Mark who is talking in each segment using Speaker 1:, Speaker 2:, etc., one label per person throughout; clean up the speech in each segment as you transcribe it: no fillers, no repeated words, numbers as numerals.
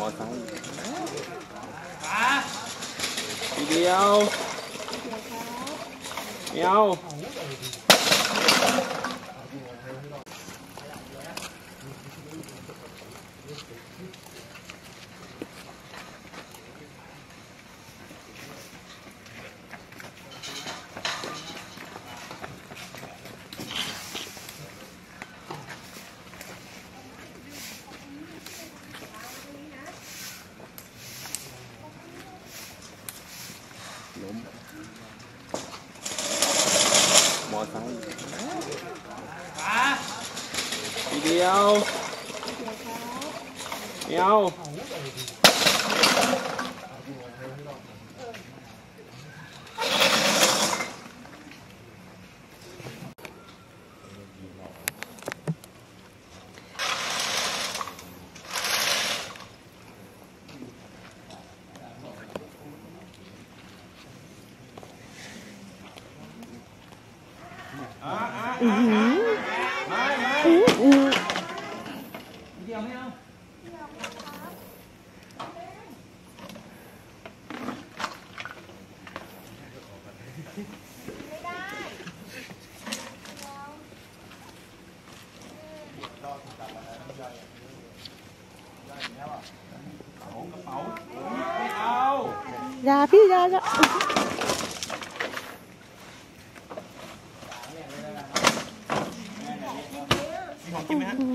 Speaker 1: อไซค์ทีเดียวเดียวล้มมอไซค์ทีเดียวเดียวเดี๋ยวไม่เอาไม่ได้กระเป๋าไม่เอา
Speaker 2: อย่าพี่อย่า
Speaker 1: ของกินไหมฮะ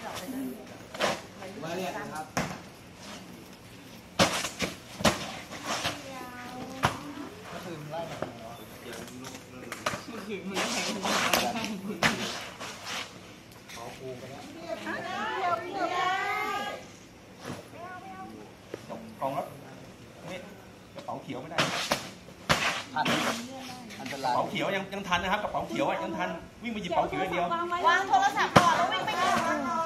Speaker 1: มาเนี่ยครับก็คือไล่แบบนี้เนาะเขาคูไปแล้วกองแล้วนี่กระเป๋าเขียวไม่ได้ทันอันตรายกระเป๋าเขียวยังทันนะครับกระเป๋าเขียวยังทันวิ่งไปหยิบกระเป๋าเขียวอย่างเดียว
Speaker 3: วางโทรศัพท์ก่อนแล้ววิ่งไปก่อน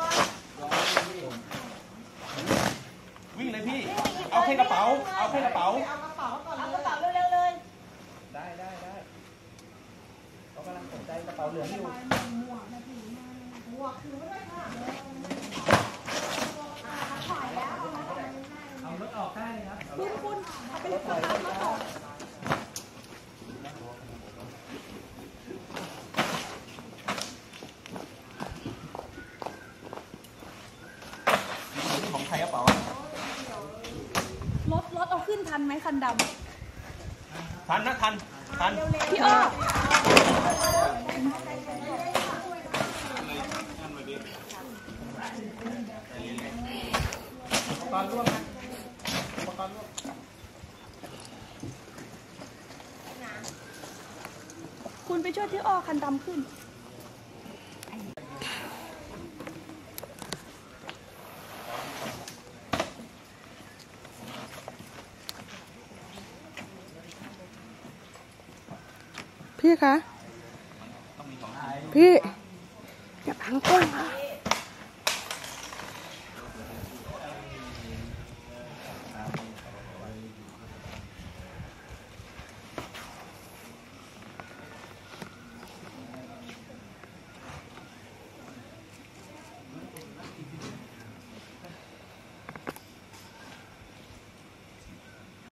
Speaker 1: วิ่งเลยพี่เอาแค่กระเป๋าเอาแค่กระเป๋า
Speaker 3: เอากระเป๋าก่อนเอากระเป๋าเร็วๆเลย
Speaker 1: ได้เขากำลังสนใจกระเป๋าเหลืองอยู่
Speaker 3: หมวกคือไม่ได้ค่ะ
Speaker 1: เอารถออกได้เลยครับ
Speaker 3: คุณเอาไปขับรถออก
Speaker 1: ของใครกระเป๋าร
Speaker 2: ถเอาขึ้นทันไหมคันดำ
Speaker 1: ทันนะทัน
Speaker 2: พี่อ้อคุณไปช่วยพี่อ้อคันดำขึ้นพี่คะพี่อย่าพังกล้องค่ะ